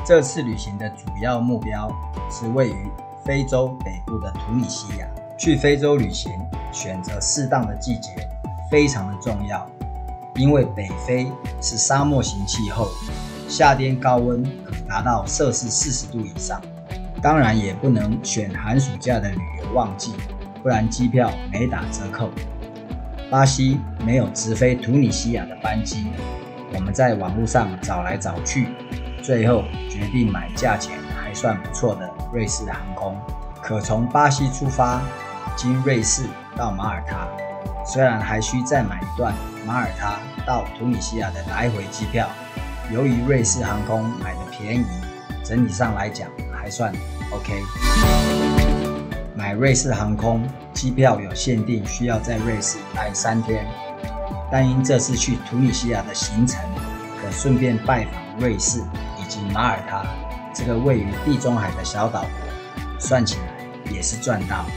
这次旅行的主要目标是位于非洲北部的突尼西亚。去非洲旅行，选择适当的季节非常的重要，因为北非是沙漠型气候，夏天高温可达到摄氏40度以上。当然也不能选寒暑假的旅游旺季，不然机票没打折扣。巴西没有直飞突尼西亚的班机，我们在网络上找来找去，最后决定买价钱还算不错的瑞士航空，可从巴西出发，经瑞士到马耳他，虽然还需再买一段马耳他到突尼西亚的来回机票，由于瑞士航空买的便宜，整体上来讲还算 OK。买瑞士航空机票有限定，需要在瑞士待3天，但因这次去突尼西亚的行程，可顺便拜访瑞士以及马耳他这个位于地中海的小岛国，算起来也是赚到。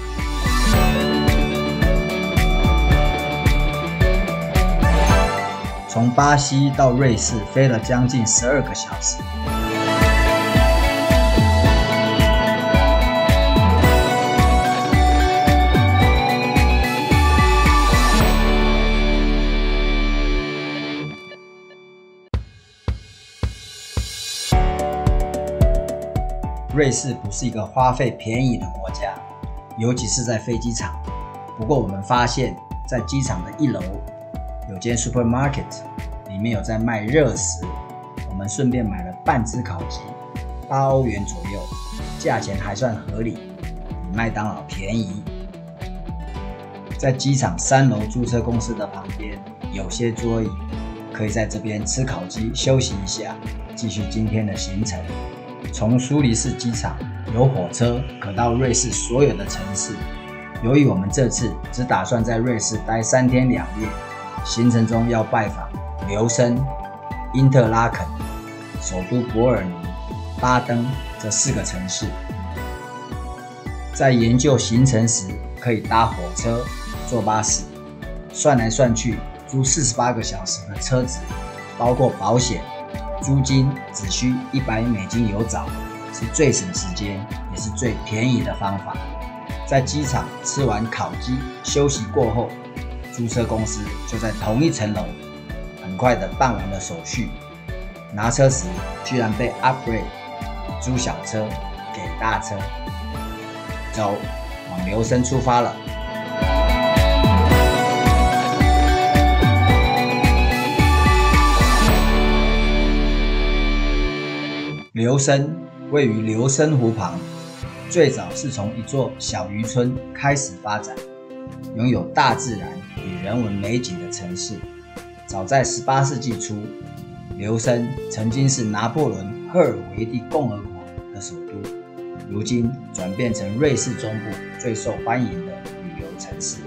从巴西到瑞士飞了将近12个小时。瑞士不是一个花费便宜的国家，尤其是在飞机场。不过我们发现，在机场的1楼有间 supermarket， 里面有在卖热食，我们顺便买了半只烤鸡，8欧元左右，价钱还算合理，比麦当劳便宜。在机场3楼租车公司的旁边有些桌椅，可以在这边吃烤鸡休息一下，继续今天的行程。从苏黎世机场有火车可到瑞士所有的城市。由于我们这次只打算在瑞士待3天2夜，行程中要拜访琉森、因特拉肯、首都伯尔尼、巴登这4个城市。在研究行程时，可以搭火车、坐巴士，算来算去，租48个小时的车子，包括保险、租金只需$100有找，是最省时间也是最便宜的方法。在机场吃完烤鸡休息过后，租车公司就在同一层楼，很快的办完了手续。拿车时居然被 upgrade， 租小车给大车。走，往琉森出发了。琉森位于琉森湖旁，最早是从一座小渔村开始发展，拥有大自然与人文美景的城市。早在18世纪初，琉森曾经是拿破仑赫尔维蒂共和国的首都，如今转变成瑞士中部最受欢迎的旅游城市。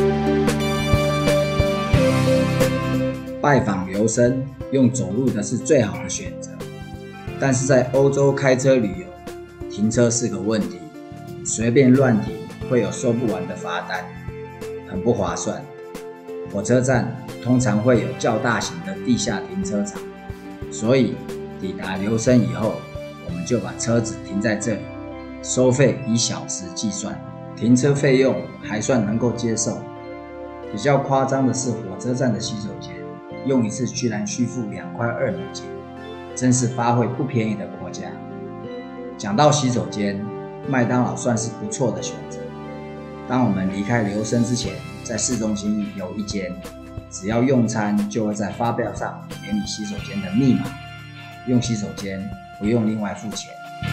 拜访琉森，用走路的是最好的选择。但是在欧洲开车旅游，停车是个问题，随便乱停会有收不完的罚单，很不划算。火车站通常会有较大型的地下停车场，所以抵达琉森以后，我们就把车子停在这里，收费以小时计算，停车费用还算能够接受。比较夸张的是火车站的洗手间，用一次居然需付$2.2，真是发挥不便宜的国家。讲到洗手间，麦当劳算是不错的选择。当我们离开琉森之前，在市中心有一间，只要用餐就会在发票上给你洗手间的密码，用洗手间不用另外付钱。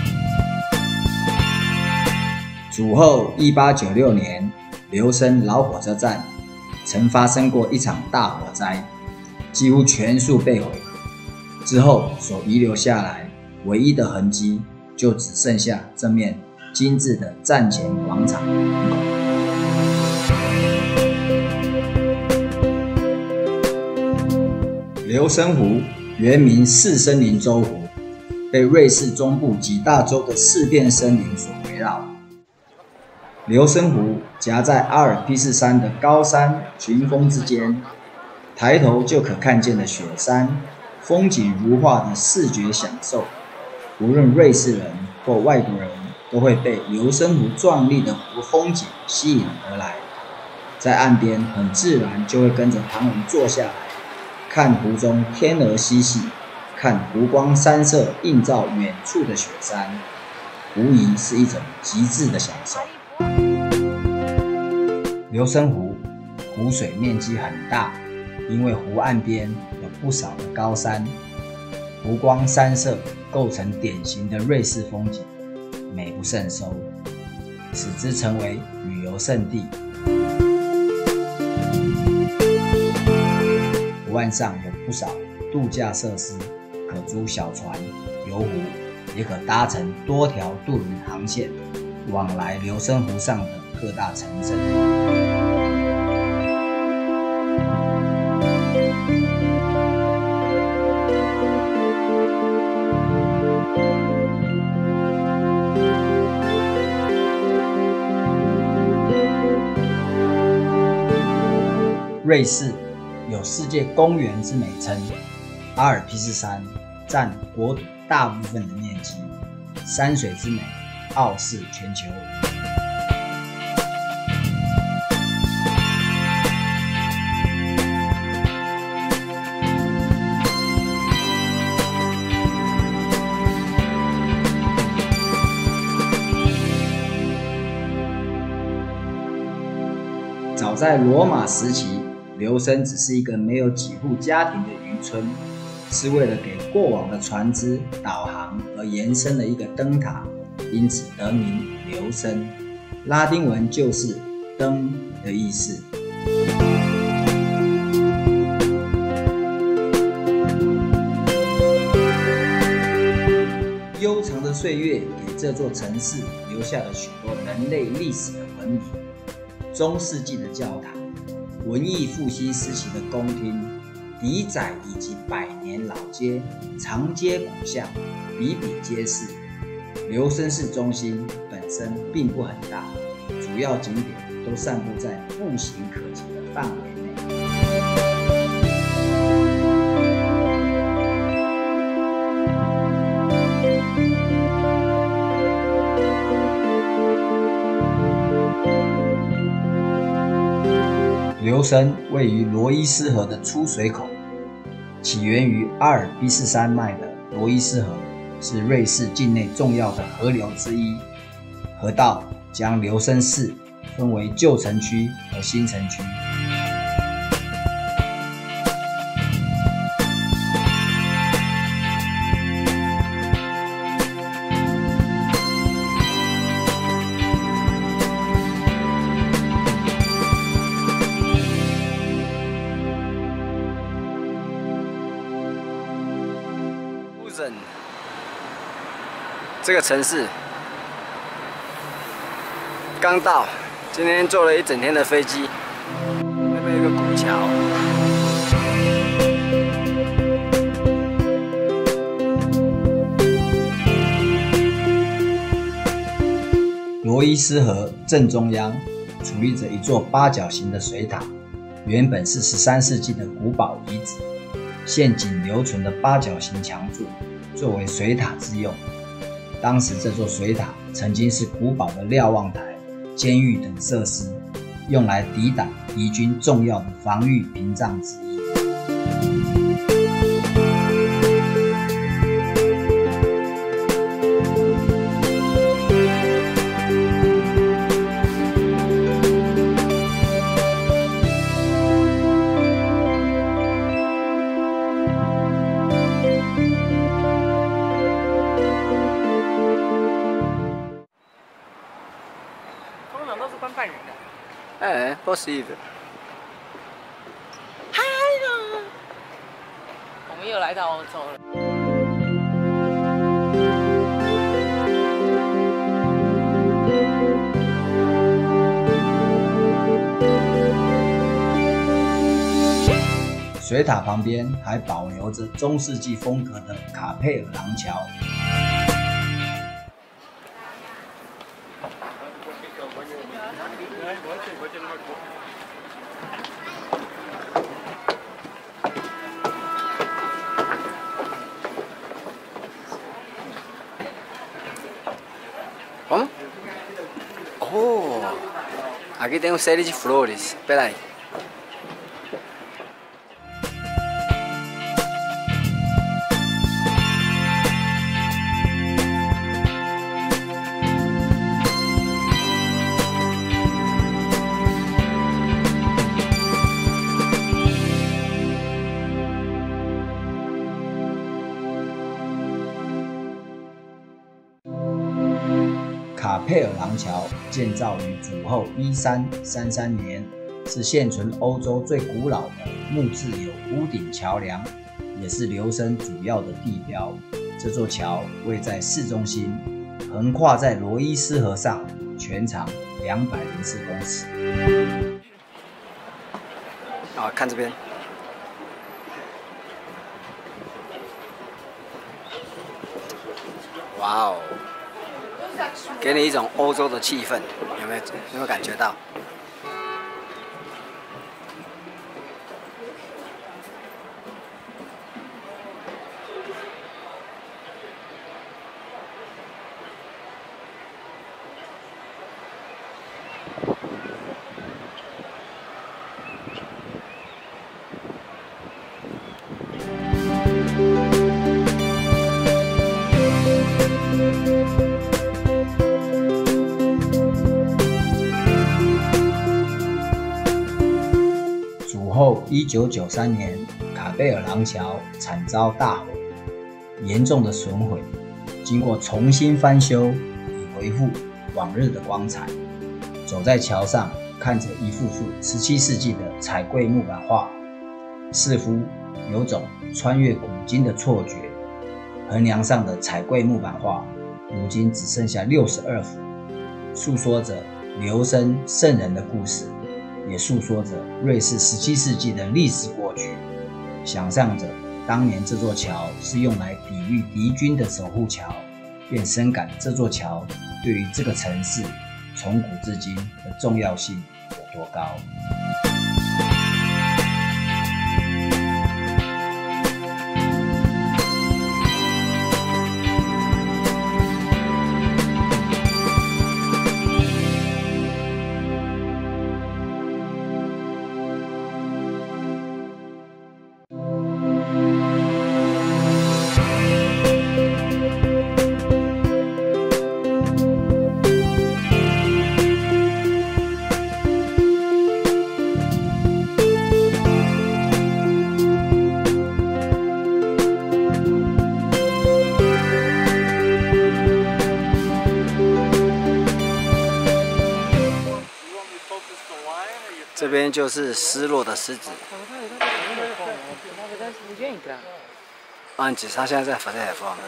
主后1896年，琉森老火车站曾发生过一场大火灾，几乎全数被毁。之后所遗留下来唯一的痕迹，就只剩下这面精致的站前广场。琉森湖原名四森林州湖，被瑞士中部几大洲的4片森林所围绕。琉森湖夹在阿尔卑斯山的高山群峰之间，抬头就可看见的雪山，风景如画的视觉享受， 无论瑞士人或外国人都会被流森湖壮丽的湖风景吸引而来，在岸边很自然就会跟着旁人坐下来，看湖中天鹅嬉戏，看湖光山色映照远处的雪山，无疑是一种极致的享受。流森湖湖水面积很大，因为湖岸边有不少的高山，湖光山色构成典型的瑞士风景，美不胜收，使之成为旅游胜地。湖岸上有不少度假设施，可租小船游湖，也可搭乘多条渡轮航线往来流森湖上的各大城镇。瑞士有世界公园之美称，阿尔卑斯山占国土大部分的面积，山水之美傲视全球。早在罗马时期，流森只是一个没有几户家庭的渔村，是为了给过往的船只导航而延伸了一个灯塔，因此得名流森，拉丁文就是灯的意思。悠长的岁月给这座城市留下了许多人类历史的文明，中世纪的教堂，文艺复兴时期的宫廷、邸宅以及百年老街、长街古巷比比皆是。流森市中心本身并不很大，主要景点都散布在步行可及的范围内。流森位于罗伊斯河的出水口，起源于阿尔卑斯山脉的罗伊斯河是瑞士境内重要的河流之一。河道将流森市分为旧城区和新城区。这个城市刚到，今天坐了一整天的飞机。那边有个古桥，罗伊斯河正中央矗立着一座八角形的水塔，原本是13世纪的古堡遗址，现仅留存的八角形墙柱作为水塔之用。当时这座水塔曾经是古堡的瞭望台、监狱等设施，用来抵挡敌军重要的防御屏障之一。possible。 嗨了，我们又来到欧洲了。 水塔旁边还保留着中世纪风格的卡佩尔廊桥。 Aqui tem série de flores. Espera aí.卡佩尔廊桥建造于主后1333年，是现存欧洲最古老的木质有屋顶桥梁，也是琉森主要的地标。这座桥位在市中心，横跨在罗伊斯河上，全长204公尺。看这边。哇哦！给你一种欧洲的气氛，有没有感觉到？后1993年，卡贝尔廊桥惨遭大火，严重的损毁。经过重新翻修，以恢复往日的光彩。走在桥上，看着一幅幅17世纪的彩绘木板画，似乎有种穿越古今的错觉。横梁上的彩绘木板画，如今只剩下62幅，诉说着琉森圣人的故事。也诉说着瑞士17世纪的历史过去，想象着当年这座桥是用来抵御敌军的守护桥，便深感这座桥对于这个城市从古至今的重要性有多高。这边就是失落的狮子。安吉，他现在在反海方。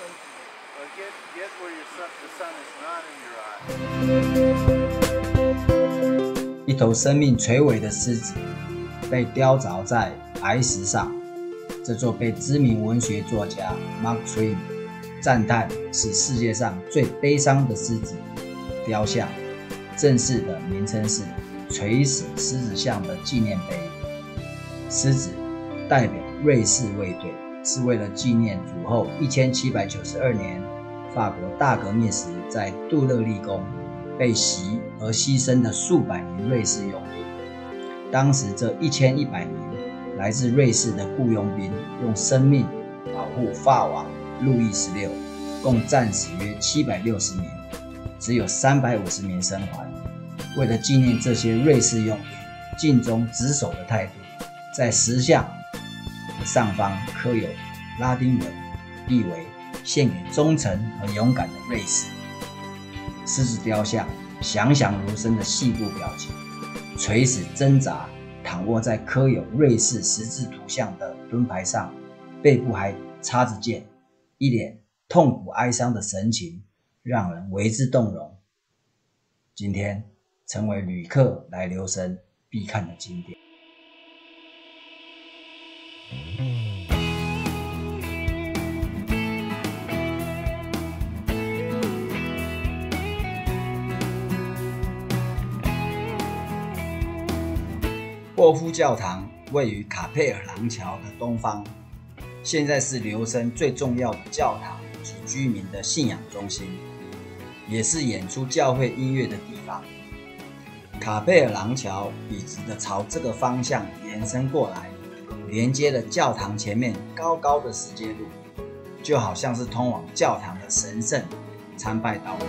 一头生命垂危的狮子，被雕凿在崖石上。这座被知名文学作家 Mark Twain 赞叹是世界上最悲伤的狮子雕像，正式的名称是垂死狮子像的纪念碑。狮子代表瑞士卫队，是为了纪念主后1792年法国大革命时在杜勒利宫被袭而牺牲的数百名瑞士佣兵。当时这1100名来自瑞士的雇佣兵用生命保护法王路易16，共战死约760名，只有350名生还。为了纪念这些瑞士佣兵尽忠职守的态度，在石像的上方刻有拉丁文，意为献给忠诚和勇敢的瑞士。狮子雕像栩栩如生的细部表情，垂死挣扎躺卧在刻有瑞士十字图像的盾牌上，背部还插着剑，一脸痛苦哀伤的神情，让人为之动容。今天成为旅客来琉森必看的景点。霍夫教堂位于卡佩尔廊桥的东方，现在是琉森最重要的教堂及居民的信仰中心，也是演出教会音乐的地方。 卡佩尔廊桥笔直的朝这个方向延伸过来，连接了教堂前面高高的石阶路，就好像是通往教堂的神圣参拜道路。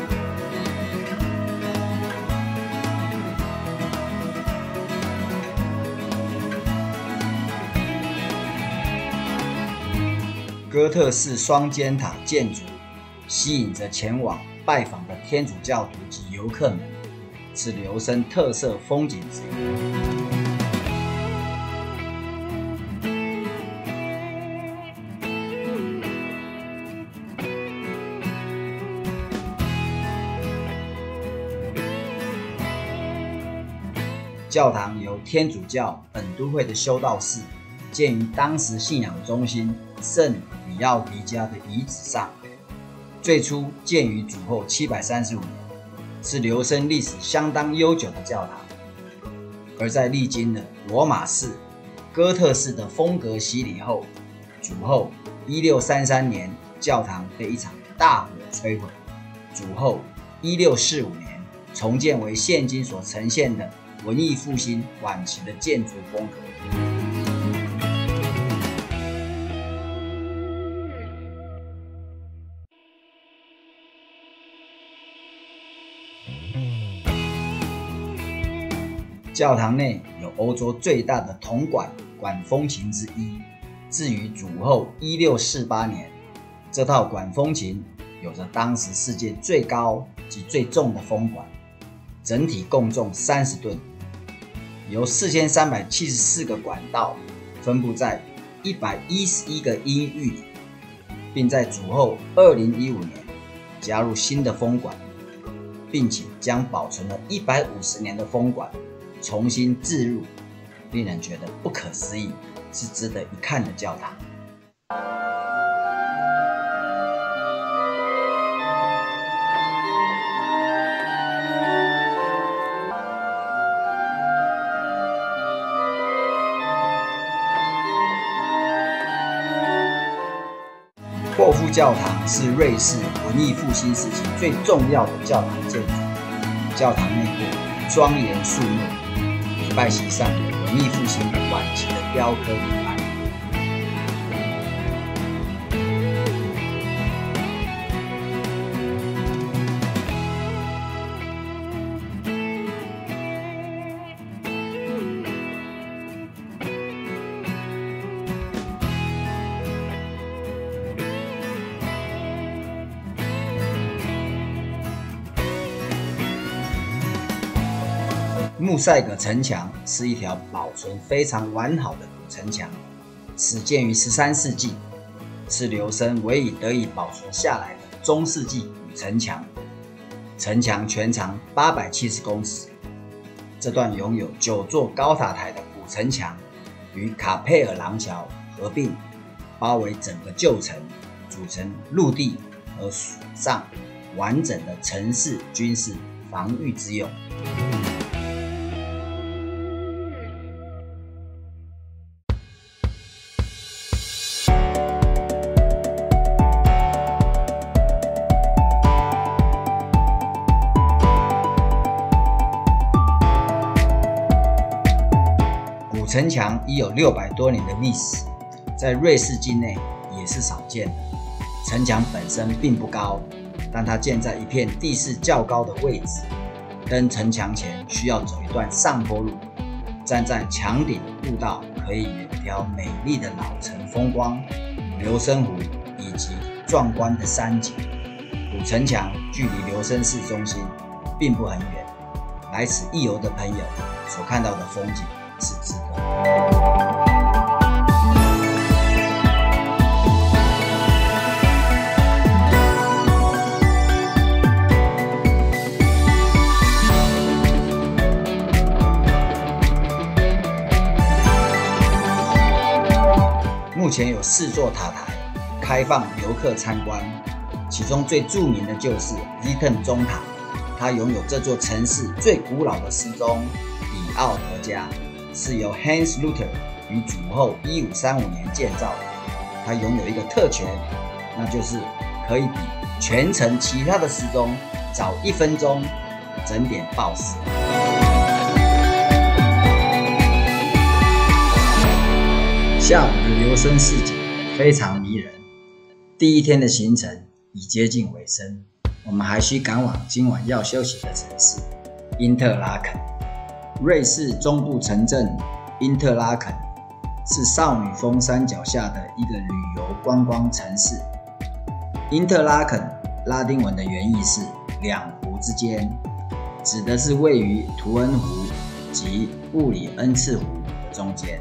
哥特式双尖塔建筑吸引着前往拜访的天主教徒及游客们，是琉森特色风景之一。教堂由天主教本都会的修道士建于当时信仰中心圣里奥迪加的遗址上，最初建于主后735年，是琉森历史相当悠久的教堂。而在历经了罗马式、哥特式的风格洗礼后，主后1633年教堂被一场大火摧毁，主后1645年重建为现今所呈现的文艺复兴晚期的建筑风格。教堂内有欧洲最大的铜管管风琴之一，至于主后1648年，这套管风琴有着当时世界最高及最重的风管，整体共重30吨，由4374个管道分布在111个音域里，并在主后2015年加入新的风管，并且将保存了150年的风管重新置入，令人觉得不可思议，是值得一看的教堂。霍夫教堂是瑞士文艺复兴时期最重要的教堂建筑，教堂内部庄严肃穆，礼拜席上有文艺复兴晚期的雕刻图案。穆塞格城墙是一条保存非常完好的古城墙，始建于13世纪，是琉森唯一得以保存下来的中世纪古城墙。城墙全长870公尺，这段拥有9座高塔台的古城墙与卡佩尔廊桥合并，包围整个旧城，组成陆地和水上完整的城市军事防御之用。城墙已有600多年的历史，在瑞士境内也是少见的。城墙本身并不高，但它建在一片地势较高的位置。登城墙前需要走一段上坡路，站在墙顶步道可以远眺美丽的老城风光、琉森湖以及壮观的山景。古城墙距离琉森市中心并不很远，来此一游的朋友所看到的风景是值得。目前有4座塔台开放游客参观，其中最著名的就是 Zieten 钟塔，它拥有这座城市最古老的时钟里奥德加，是由 Hans Luther 于主后1535年建造的。它拥有一个特权，那就是可以比全城其他的时钟早1分钟整点报时。 下午的留声市集非常迷人。第一天的行程已接近尾声，我们还需赶往今晚要休息的城市因特拉肯。瑞士中部城镇因特拉肯是少女峰山脚下的一个旅游观光城市。因特拉肯拉丁文的原意是两湖之间，指的是位于图恩湖及布里恩茨湖的中间。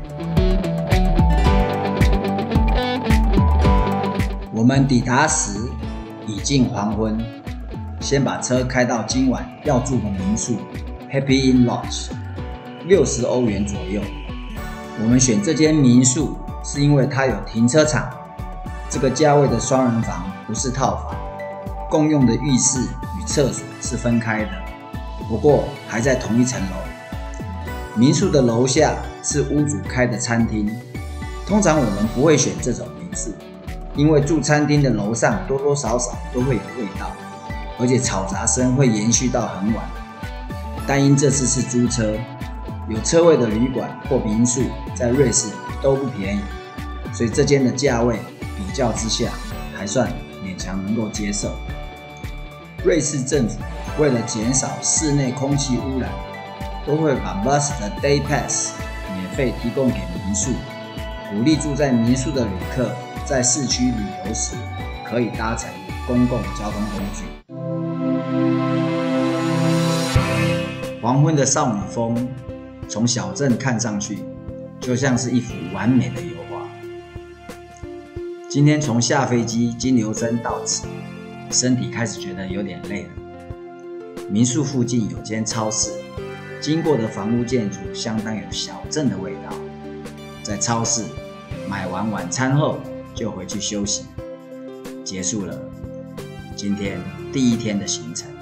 我们抵达时已近黄昏，先把车开到今晚要住的民宿 Happy Inn Lodge， 60欧元左右。我们选这间民宿是因为它有停车场，这个价位的双人房不是套房，共用的浴室与厕所是分开的，不过还在同一层楼。民宿的楼下是屋主开的餐厅，通常我们不会选这种民宿，因为住餐厅的楼上多多少少都会有味道，而且吵杂声会延续到很晚。但因这次是租车，有车位的旅馆或民宿在瑞士都不便宜，所以这间的价位比较之下还算勉强能够接受。瑞士政府为了减少室内空气污染，都会把 Bus 的 Day Pass 免费提供给民宿，鼓励住在民宿的旅客在市区旅游时可以搭乘公共交通工具。黄昏的少女峰从小镇看上去就像是一幅完美的油画。今天从下飞机金牛针到此，身体开始觉得有点累了。民宿附近有间超市，经过的房屋建筑相当有小镇的味道。在超市买完晚餐后就回去休息，结束了今天第一天的行程。